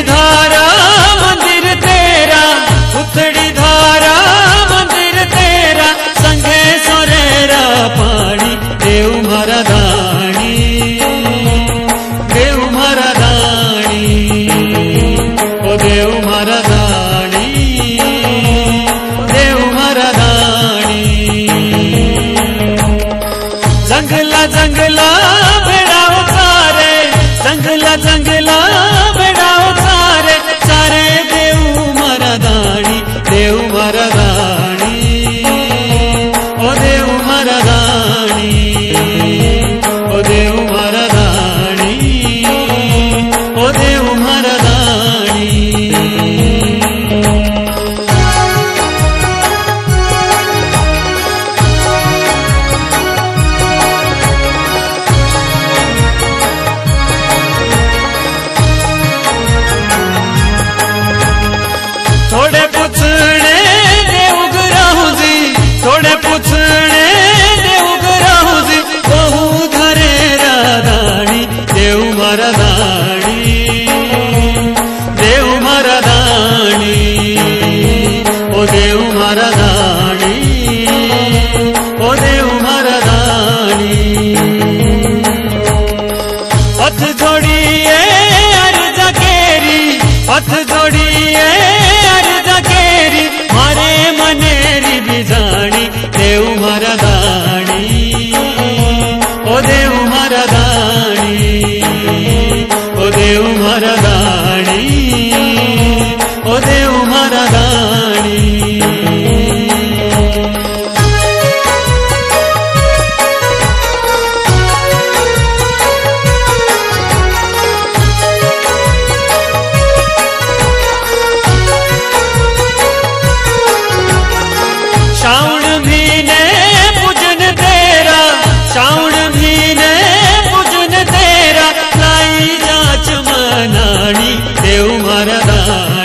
धारा मंदिर तेरा, उथड़ी धारा मंदिर तेरा, संगे सोरेरा पानी देव मारा दानी, देव मारा दानी, ओ देव मारा दानी, देव मारा दानी। जंगला जंगला बेड़ाओ सारे, जंगला जंगला बेड़ाओ सारे, सारे देव मारा दानी, देव मारा दानी, ओ देव मारा दानी, ओ देव मारा दानी, ओ देव मारा दानी। थोड़े पुछने देव गुराहू जी, थोड़े पुछने देव गुराहू जी, बहु धरे राधानी देव मारा दानी, देव मारा दानी, ओ देव मारा दानी, ओ देव मारा दानी। हथ जोड़िए अर्जा केरी, हथ जोड़िए अर्जा केरी, मारे मनेरी बिजानी देव मारा दानी, ओ देव मारा दानी, ओ देव मारा दानी, ओ देव मारा दानी। श्रावण महीने पूजन तेरा, श्रावण महीने पूजन तेरा, लाई जाच मनानी देव मारा दानी,